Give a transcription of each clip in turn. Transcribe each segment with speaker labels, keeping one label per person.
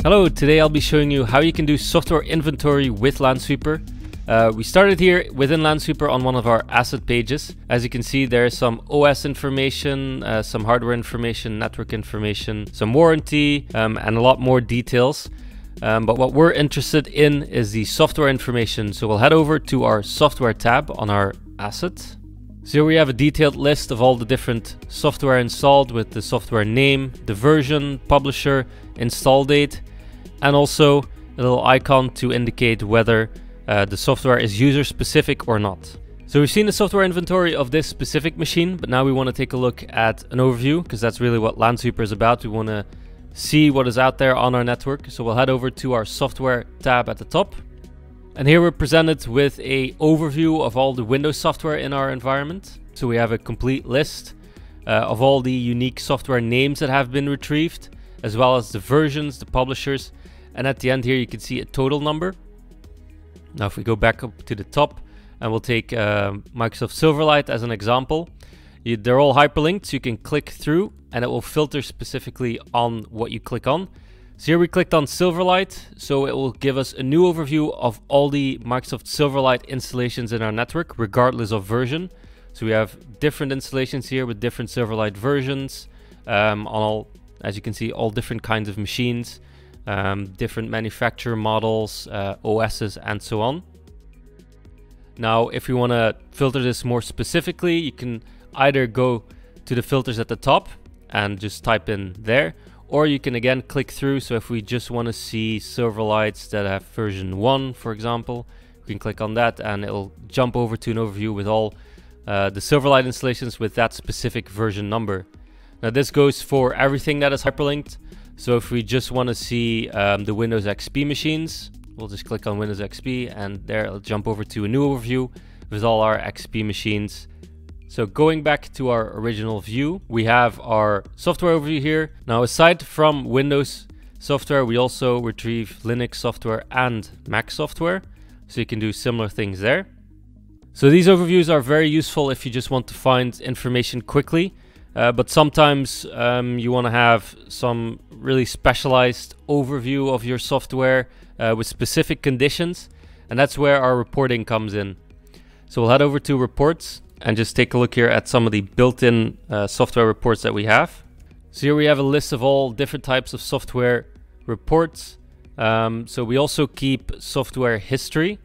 Speaker 1: Hello, today I'll be showing you how you can do software inventory with Lansweeper. We started here within Lansweeper on one of our asset pages. As you can see, there's some OS information, some hardware information, network information, some warranty, and a lot more details. But what we're interested in is the software information. So we'll head over to our software tab on our asset. So here we have a detailed list of all the different software installed with the software name, the version, publisher, install date, and also a little icon to indicate whether the software is user specific or not. So we've seen the software inventory of this specific machine, but now we want to take a look at an overview because that's really what Lansweeper is about. We want to see what is out there on our network. So we'll head over to our software tab at the top. And here we're presented with an overview of all the Windows software in our environment. So we have a complete list of all the unique software names that have been retrieved, as well as the versions, the publishers. And at the end here, you can see a total number. Now, if we go back up to the top and we'll take Microsoft Silverlight as an example, they're all hyperlinked, so you can click through and it will filter specifically on what you click on. So here we clicked on Silverlight, so it will give us a new overview of all the Microsoft Silverlight installations in our network, regardless of version. So we have different installations here with different Silverlight versions, on all, as you can see, all different kinds of machines, different manufacturer models, OSs, and so on. Now, if you want to filter this more specifically, you can either go to the filters at the top and just type in there, or you can again click through. So if we just want to see Silverlights that have version 1, for example, we can click on that and it'll jump over to an overview with all the Silverlight installations with that specific version number. Now this goes for everything that is hyperlinked. So if we just want to see the Windows XP machines, we'll just click on Windows XP and there it'll jump over to a new overview with all our XP machines. So going back to our original view, we have our software overview here. Now, aside from Windows software, we also retrieve Linux software and Mac software. So you can do similar things there. So these overviews are very useful if you just want to find information quickly. But sometimes you want to have some really specialized overview of your software with specific conditions. And that's where our reporting comes in. So we'll head over to reports and just take a look here at some of the built-in software reports that we have. So here we have a list of all different types of software reports. So we also keep software history.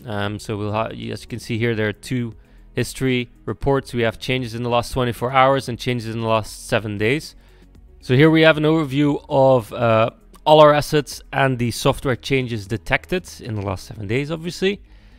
Speaker 1: So we'll as you can see here, there are two history reports. We have changes in the last 24 hours and changes in the last 7 days. So here we have an overview of all our assets and the software changes detected in the last 7 days, obviously.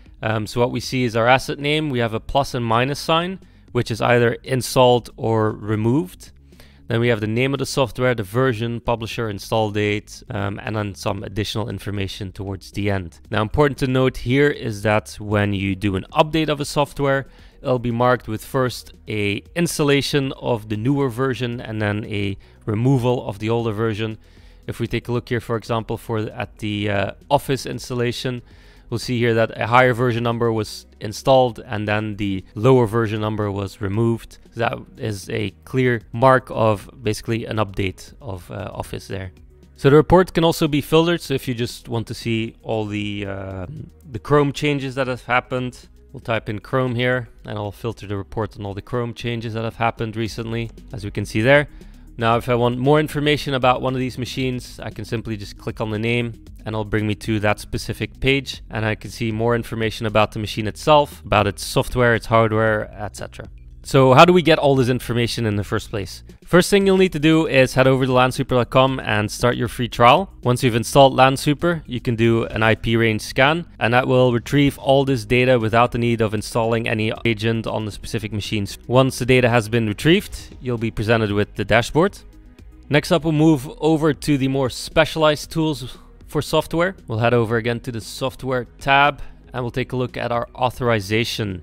Speaker 1: So what we see is our asset name. We have a plus and minus sign, which is either installed or removed. Then we have the name of the software, the version, publisher, install date, and then some additional information towards the end. Now, important to note here is that when you do an update of a software, it'll be marked with first a installation of the newer version and then a removal of the older version. If we take a look here, for example, at the Office installation, we'll see here that a higher version number was installed and then the lower version number was removed. So that is a clear mark of basically an update of Office there. So the report can also be filtered. So if you just want to see all the Chrome changes that have happened, we'll type in Chrome here and I'll filter the report on all the Chrome changes that have happened recently, as we can see there. Now, if I want more information about one of these machines, I can simply just click on the name and it'll bring me to that specific page. And I can see more information about the machine itself, about its software, its hardware, etc. So how do we get all this information in the first place? First thing you'll need to do is head over to lansweeper.com and start your free trial. Once you've installed Lansweeper, you can do an IP range scan and that will retrieve all this data without the need of installing any agent on the specific machines. Once the data has been retrieved, you'll be presented with the dashboard. Next up, we'll move over to the more specialized tools for software. We'll head over again to the software tab and we'll take a look at our authorization.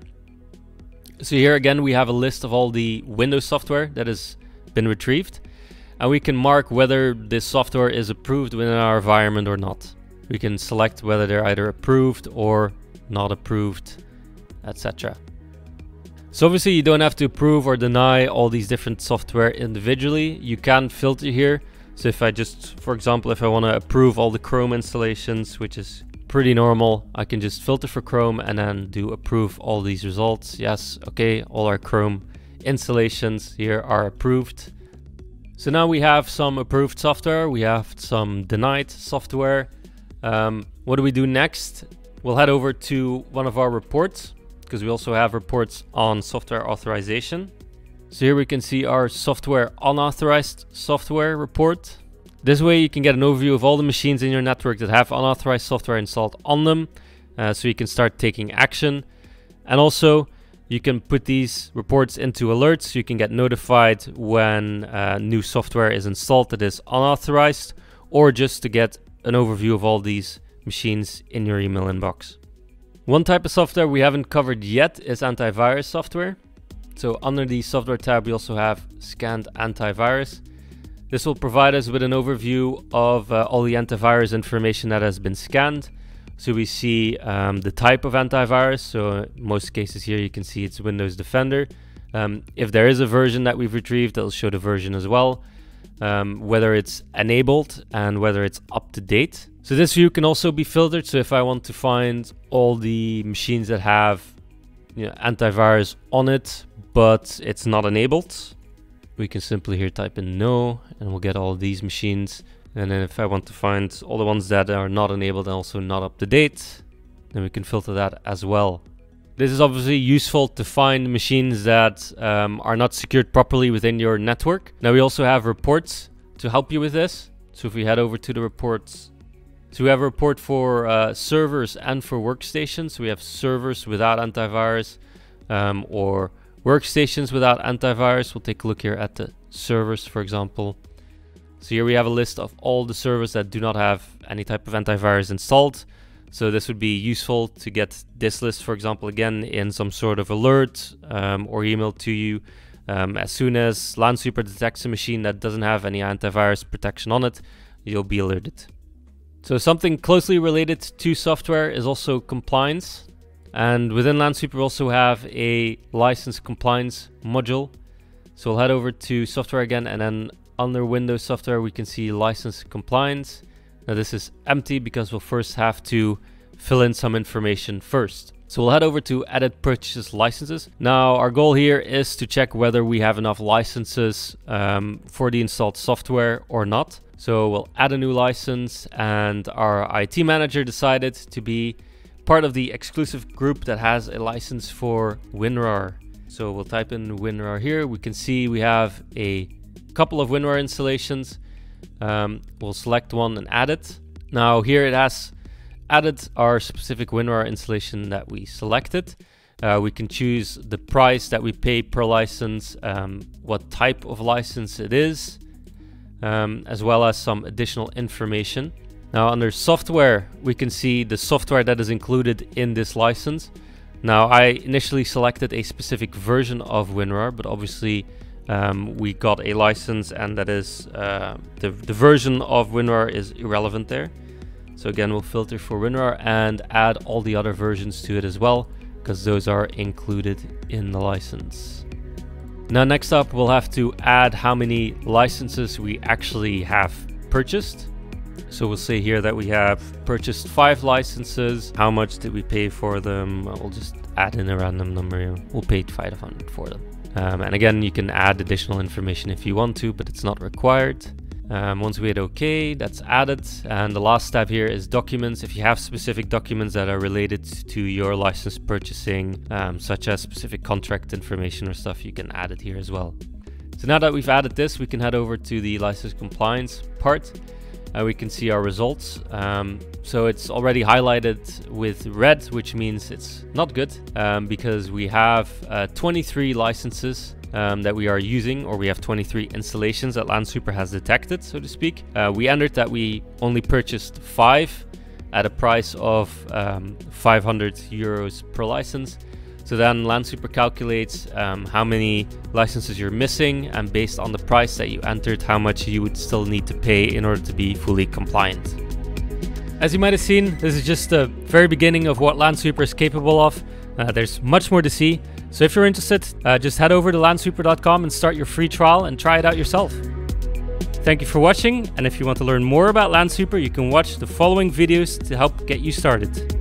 Speaker 1: So here again, we have a list of all the Windows software that has been retrieved, and we can mark whether this software is approved within our environment or not. We can select whether they're either approved or not approved, etc. So obviously you don't have to approve or deny all these different software individually. You can filter here. So if I just, for example, if I want to approve all the Chrome installations, which is pretty normal, I can just filter for Chrome and then do approve all these results. Yes, okay, all our Chrome installations here are approved. So now we have some approved software, we have some denied software. What do we do next? We'll head over to one of our reports, because we also have reports on software authorization. So here we can see our software unauthorized software report. This way you can get an overview of all the machines in your network that have unauthorized software installed on them, so you can start taking action. And also you can put these reports into alerts so you can get notified when new software is installed that is unauthorized, or just to get an overview of all these machines in your email inbox. One type of software we haven't covered yet is antivirus software. So under the software tab, we also have scanned antivirus. This will provide us with an overview of all the antivirus information that has been scanned. So we see the type of antivirus. So in most cases here, you can see it's Windows Defender. If there is a version that we've retrieved, it'll show the version as well. Whether it's enabled and whether it's up to date. So this view can also be filtered. So if I want to find all the machines that have antivirus on it, but it's not enabled, we can simply here type in no, and we'll get all these machines. And then if I want to find all the ones that are not enabled and also not up to date, then we can filter that as well. This is obviously useful to find machines that are not secured properly within your network. Now we also have reports to help you with this. So if we head over to the reports, so we have a report for servers and for workstations. So we have servers without antivirus or workstations without antivirus. We'll take a look here at the servers, for example. So here we have a list of all the servers that do not have any type of antivirus installed. So this would be useful to get this list, for example, again in some sort of alert or email to you. As soon as Lansweeper detects a machine that doesn't have any antivirus protection on it, you'll be alerted. So something closely related to software is also compliance. And within Lansweeper we also have a license compliance module. So we'll head over to software again, and then under Windows software we can see license compliance. Now this is empty because we'll first have to fill in some information first. So we'll head over to edit purchase licenses. Now our goal here is to check whether we have enough licenses for the installed software or not. So we'll add a new license, and our IT manager decided to be part of the exclusive group that has a license for WinRAR. So we'll type in WinRAR here. We can see we have a couple of WinRAR installations. We'll select one and add it. Now here it has added our specific WinRAR installation that we selected. We can choose the price that we pay per license, what type of license it is, as well as some additional information. Now under software, we can see the software that is included in this license. Now I initially selected a specific version of WinRAR, but obviously we got a license, and that is the version of WinRAR is irrelevant there. So again, we'll filter for WinRAR and add all the other versions to it as well, because those are included in the license. Now next up, we'll have to add how many licenses we actually have purchased. So we'll say here that we have purchased 5 licenses. How much did we pay for them? We'll just add in a random number here. We'll pay 500 for them. And again, you can add additional information if you want to, but it's not required. Once we hit OK, that's added. And the last tab here is documents. If you have specific documents that are related to your license purchasing, such as specific contract information or stuff, you can add it here as well. So now that we've added this, we can head over to the license compliance part. We can see our results. So it's already highlighted with red, which means it's not good, because we have 23 licenses that we are using, or we have 23 installations that Lansweeper has detected, so to speak. We entered that we only purchased 5 at a price of 500 euros per license. So then Lansweeper calculates how many licenses you're missing, and based on the price that you entered, how much you would still need to pay in order to be fully compliant. As you might have seen, this is just the very beginning of what Lansweeper is capable of. There's much more to see. So if you're interested, just head over to lansweeper.com and start your free trial and try it out yourself. Thank you for watching, and if you want to learn more about Lansweeper, you can watch the following videos to help get you started.